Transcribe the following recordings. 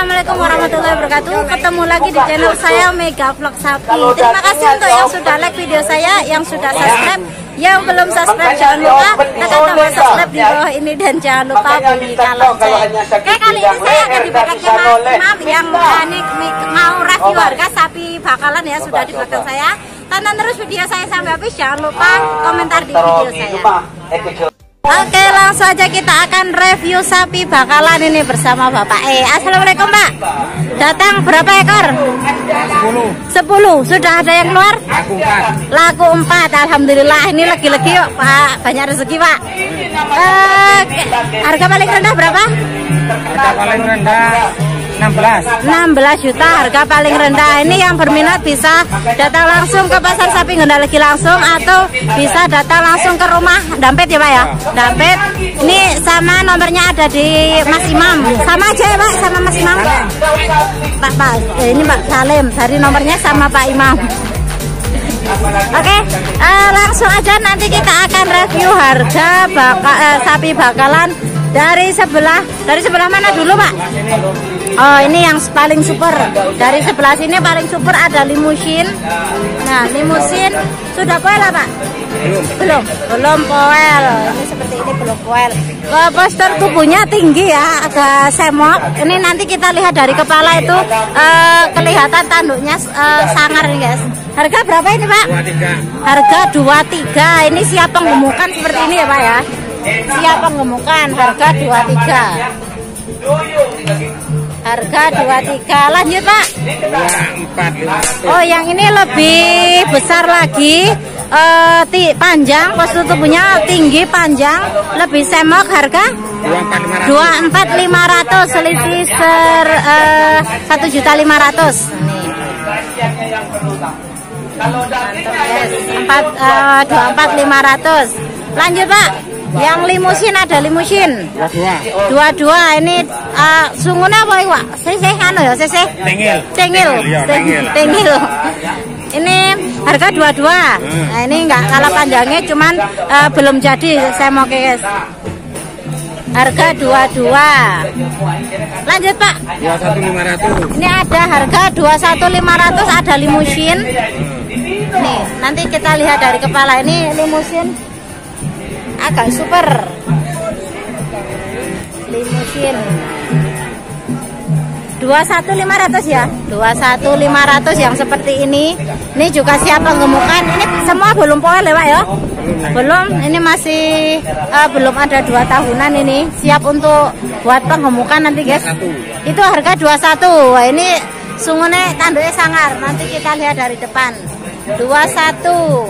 Assalamualaikum warahmatullahi wabarakatuh. Ketemu lagi di channel saya Mega Vlog Sapi. Terima kasih untuk yang sudah like video saya, yang sudah subscribe. Yang belum subscribe jangan lupa tekan tombol subscribe di bawah ini dan jangan lupa bunyikan lonceng. Oke, kali ini saya akan dipraktekkan Imam yang mau review harga sapi bakalan ya, sudah di belakang saya. Tonton terus video saya sampai habis, jangan lupa komentar di video saya. Oke, langsung aja kita akan review sapi bakalan ini bersama Bapak Assalamualaikum Pak. Datang berapa ekor? 10. Sudah ada yang keluar? Laku 4. Alhamdulillah, ini lagi-lagi yuk Pak. Banyak rezeki Pak. Harga paling rendah berapa? Harga paling rendah 16 juta harga paling rendah. Ini yang berminat bisa datang langsung ke pasar sapi Gendalegi langsung, atau bisa datang langsung ke rumah Dampet ya Pak ya. Dampet ini sama nomornya ada di Mas Imam. Sama aja ya Pak, sama Mas Imam. Pak, ini Pak Salim. Dari nomornya sama Pak Imam. Oke, langsung aja nanti kita akan review harga sapi bakalan dari sebelah mana dulu Pak? Oh, ini yang paling super. Dari sebelah sini paling super ada limusin. Nah, limusin sudah poel Pak? Belum poel. Ini seperti ini belum poel. Postur tubuhnya tinggi ya, agak semok. Ini nanti kita lihat dari kepala itu kelihatan tanduknya sangar nih guys. Harga berapa ini Pak? 23. Harga 23. Ini siap penggemukan seperti ini ya Pak ya. Siap penggemukan, harga 23. Harga 23. Lanjut Pak. 24. Oh, yang ini lebih besar lagi, panjang, postur tubuhnya tinggi, panjang, lebih semok. Harga 24.500, selisih 1.500.000. Nih 24.500. Lanjut Pak. Yang limusin ada limusin. 22. Ini sungguhnya apa Pak? Seseh anu ya, seseh. Tengil. Ini harga 22. Nah, ini enggak kalah panjangnya, cuman belum jadi saya mau guys. Harga 22. Lanjut Pak. 21.500. Ini ada harga 21.500, ada limusin. Nih, nanti kita lihat dari kepala ini limusin agak super. Limusin 21.500 ya. 21.500 yang seperti ini. Ini juga siap penggemukan. Ini semua belum poel ya Pak ya. Belum, ini masih belum ada 2 tahunan ini. Siap untuk buat penggemukan nanti guys. Itu harga 21. Wah, ini sungguhnya tanduknya sangar. Nanti kita lihat dari depan. 21.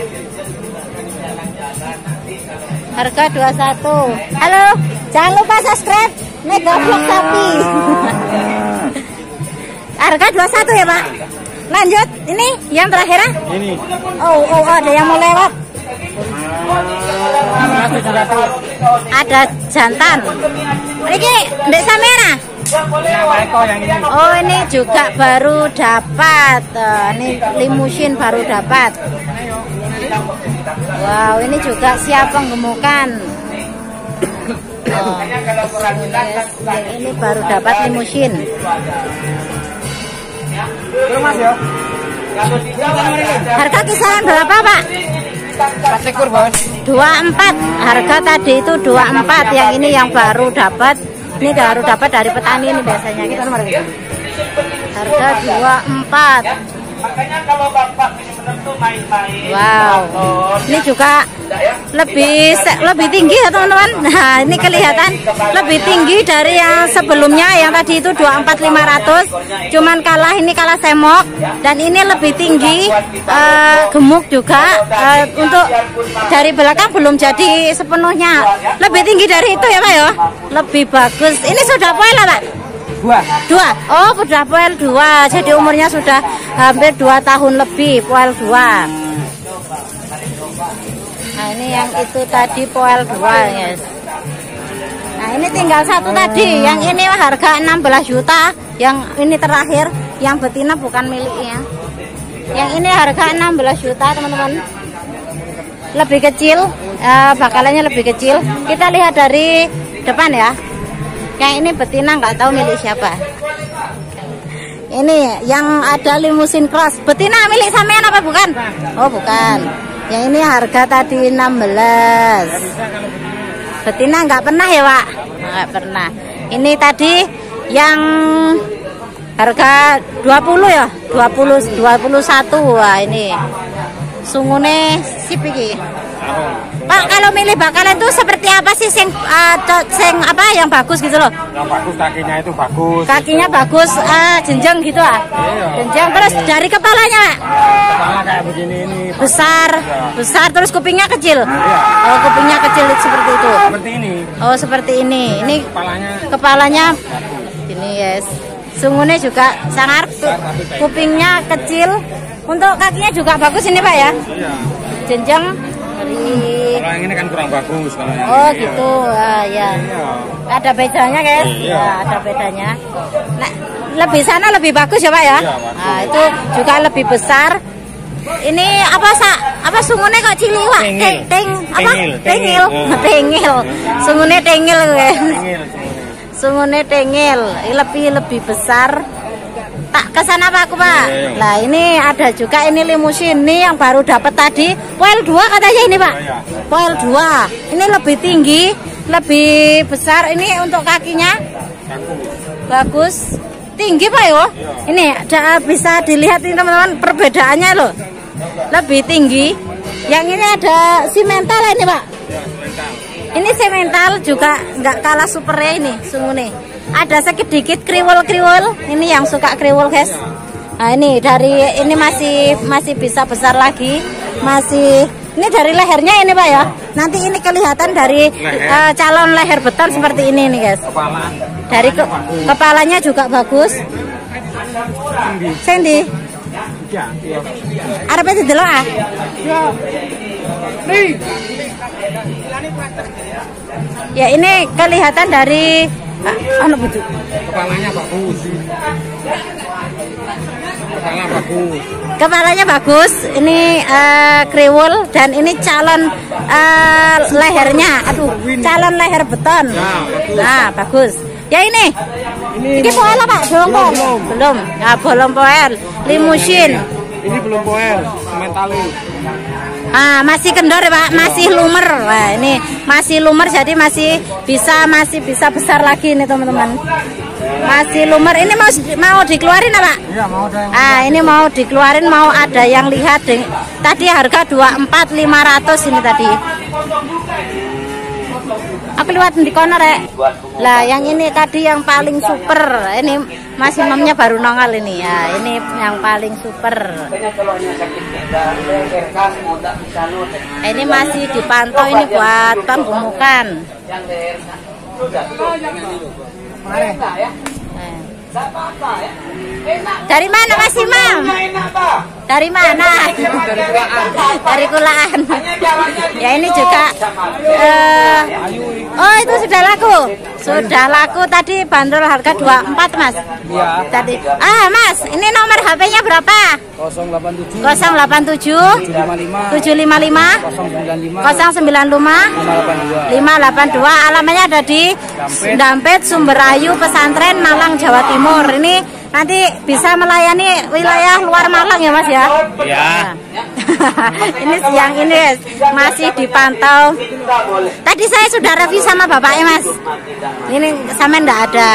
Harga 21. Halo, jangan lupa subscribe Mega Vlog Sapi. Harga 21 ya Pak. Lanjut, ini yang terakhir. Ini. Oh, ada yang mau lewat. Ada jantan. Ini ndek samera. Oh, ini juga baru dapat. Ini limusin baru dapat. Wow, ini juga siap penggemukan. Oh, ini baru dapat limusin. Harga kisaran berapa Pak? 24. Harga tadi itu 24. Yang ini yang baru dapat. Ini baru dapat dari petani ini biasanya gitu. Harga 24. Wow, ini juga lebih tinggi ya teman-teman. Nah, ini kelihatan lebih tinggi dari yang sebelumnya. Yang tadi itu 24.500, cuman kalah semok, dan ini lebih tinggi, gemuk juga. Untuk dari belakang belum jadi sepenuhnya, lebih tinggi dari itu ya Pak ya. Lebih bagus. Ini sudah poel lah Pak? 2. Oh, sudah poel 2. Jadi umurnya sudah hampir 2 tahun lebih, poel 2. Nah, ini yang itu tadi poel 2 guys. Nah, ini tinggal satu tadi. Yang ini harga 16 juta. Yang ini terakhir, yang betina bukan miliknya. Yang ini harga 16 juta teman-teman. Lebih kecil, bakalannya lebih kecil. Kita lihat dari depan ya. Yang ini betina nggak tahu milik siapa. Ini yang ada limusin cross. Betina milik sampean apa bukan? Oh, bukan. Yang ini harga tadi 16. Betina nggak pernah ya, Pak? Nggak pernah. Ini tadi yang harga 20 ya? 21. Wah, ini sungune sip iki. Pak, kalau milih bakalan itu seperti apa sih sing apa yang bagus gitu loh? Yang bagus kakinya itu bagus. Kakinya bagus, jenjang gitu ah. Iya. Jenjang, terus dari kepalanya, Pak? Kepala kayak begini ini. Besar, besar, terus kupingnya kecil. Iya. Oh, kupingnya kecil seperti itu. Seperti ini. Oh, seperti ini. Ini kepalanya ini, yes. Sungune juga sangar, kupingnya kecil. Untuk kakinya juga bagus ini, Pak ya? Iya. Jenjang. Kalau yang ini kan kurang bagus kalau yang Oh ini, gitu, ya. Iya. Ada bedanya guys, Iya. ya, ada bedanya. Nah, lebih sana lebih bagus ya Pak ya. Iya, bagus. Nah, itu juga lebih besar. Ini apa sungune kok cili Pak? Tengil. Tengil. Sungune tengil gue. Sungune tengil, lebih besar. Tak kesana Pak aku Pak. Nah ini ada juga ini limusin nih yang baru dapat tadi. Poil 2 katanya ini Pak. Poil 2. Ini lebih tinggi, lebih besar. Ini untuk kakinya bagus, tinggi Pak yo. Ini bisa dilihat ini teman-teman perbedaannya loh. Lebih tinggi. Yang ini ada simental ini Pak. Ini simental juga nggak kalah supernya ini sungune. Ada sedikit kriwul-kriwul. Ini yang suka kriwul guys. Nah ini ini masih bisa besar lagi. Ini dari lehernya ini Pak ya. Nanti ini kelihatan dari calon leher beton seperti ini nih guys. Dari kepalanya juga bagus. Sendi. Arep didelok ah. Ya ini kelihatan dari kepalanya bagus. Kepalanya bagus. Ini kriwul dan ini calon lehernya. Aduh, calon leher beton. Nah, bagus. Ya ini poel apa Pak? Belum. Ya, belum poel. Limusin. Ini belum poel, metali. Masih kendor ya Pak, masih lumer. Wah, ini masih lumer jadi masih bisa besar lagi nih teman-teman. Masih lumer. Ini mau dikeluarin apa? Iya, mau ada yang ini mau dikeluarin, mau ada yang lihat deh. Tadi harga 24.500 ini tadi. Aku lihat di kono rek. Lah yang ini tadi yang paling super. Ini masih mamnya baru nongol ini ya. Ini yang paling super. Ini masih dipantau ini buat pemgemukan. Dari mana Mas Imam? Dari mana? Dari Kulaan. Ya ini juga. Oh itu sudah laku. Sudah laku tadi bandrol harga 24 Mas. Iya. Tadi. Mas, ini nomor HP-nya berapa? 087 087 755 095 582. Alamatnya ada di Dampet Sumberayu Pesantren Malang Jawa Timur. Ini nanti bisa melayani wilayah luar Malang ya Mas ya? Iya. Ini siang ini masih dipantau. Tadi saya sudah review sama bapaknya Mas. Ini sama ndak ada.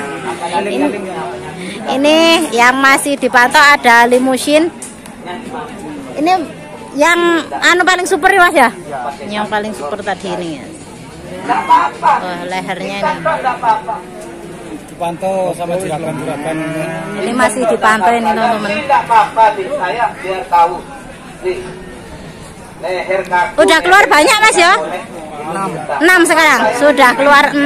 Ini yang masih dipantau ada limusin. Ini yang paling super ya Mas ya? Yang paling super tadi ini ya. Oh, lehernya ini. Dipantau sama juragan-juragan. Ini masih dipantau ini teman-teman. Udah keluar banyak Mas ya? 6 sekarang. Sudah keluar 6.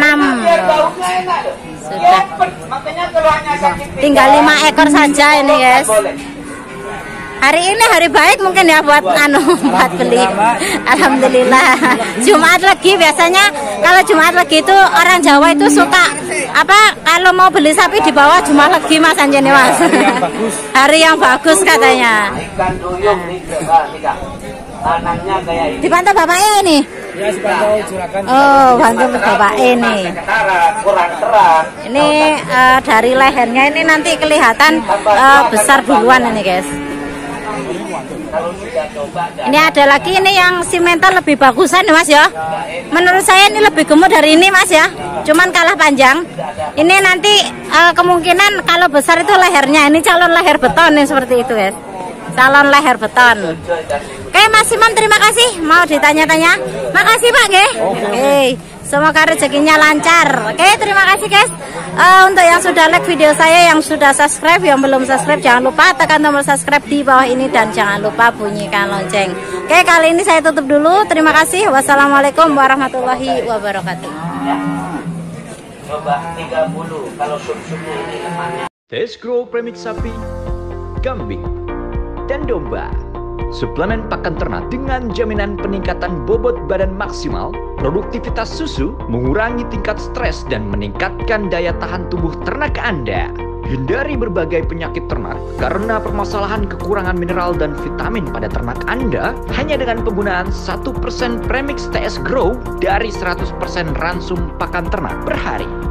Sudah. Tinggal 5 ekor saja ini guys. Hari ini hari baik mungkin ya buat buat beli. Alhamdulillah. Jumat Legi biasanya kalau Jumat Legi itu orang Jawa itu suka kalau mau beli sapi di bawah Jumat Legi Mas Anjani Mas. Hari yang bagus katanya. Dipantau bapaknya ini. Ya, si pantau Juragan. Oh, bantu Bapak ini. Ini dari lehernya ini nanti kelihatan besar duluan ini, guys. Ini ada lagi ini yang simental lebih bagusan nih, Mas ya. Menurut saya ini lebih gemuk dari ini, Mas ya. Cuman kalah panjang. Ini nanti kemungkinan kalau besar itu lehernya. Ini calon leher beton nih seperti itu, guys. Calon leher beton. Oke, Mas Simon, terima kasih. Mau ditanya-tanya? Makasih, Pak, nggih. Oke. Semoga rezekinya lancar. Oke, terima kasih, guys. Untuk yang sudah like video saya, yang sudah subscribe, yang belum subscribe, jangan lupa tekan tombol subscribe di bawah ini dan jangan lupa bunyikan lonceng. Oke, kali ini saya tutup dulu. Terima kasih. Wassalamualaikum warahmatullahi wabarakatuh. Coba 30 kalau sum-sumnya ini lemaknya. Test Grow premix sapi, kambing, dan domba. Suplemen pakan ternak dengan jaminan peningkatan bobot badan maksimal, produktivitas susu, mengurangi tingkat stres, dan meningkatkan daya tahan tubuh ternak Anda. Hindari berbagai penyakit ternak karena permasalahan kekurangan mineral dan vitamin pada ternak Anda hanya dengan penggunaan 1% premix TS Grow dari 100% ransum pakan ternak per hari.